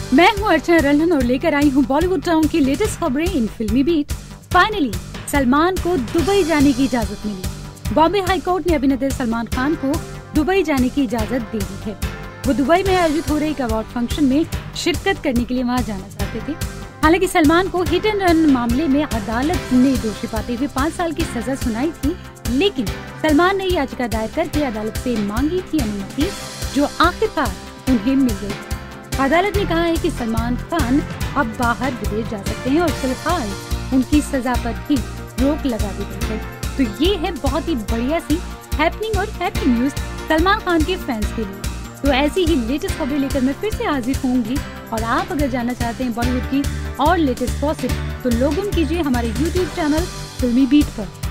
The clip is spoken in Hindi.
मैं हूँ अर्चना रंधन और लेकर आई हूँ बॉलीवुड टाउन की लेटेस्ट खबरें इन फिल्मी बीट। फाइनली सलमान को दुबई जाने की इजाजत मिली। बॉम्बे हाई कोर्ट ने अभिनेता सलमान खान को दुबई जाने की इजाजत दे दी है। वो दुबई में आयोजित हो रहे एक अवार्ड फंक्शन में शिरकत करने के लिए वहाँ जाना चाहते थे। हालांकि सलमान को हिट एंड रन मामले में अदालत ने दोषी पाते हुए 5 साल की सजा सुनाई थी, लेकिन सलमान ने याचिका दायर करके अदालत से मांगी थी अनुमति, जो आखिरकार उन्हें मिल गई। अदालत ने कहा है कि सलमान खान अब बाहर विदेश जा सकते हैं और फिलहाल उनकी सजा पर ही रोक लगा दी गई है। तो ये है बहुत ही बढ़िया सी हैपनिंग और हैप्पी न्यूज सलमान खान के फैंस के लिए। तो ऐसी ही लेटेस्ट खबरें लेकर मैं फिर से हाजिर होंगी, और आप अगर जानना चाहते हैं बॉलीवुड की और लेटेस्ट गॉसिप तो लॉग इन कीजिए हमारे YouTube चैनल फिल्मी बीट पर।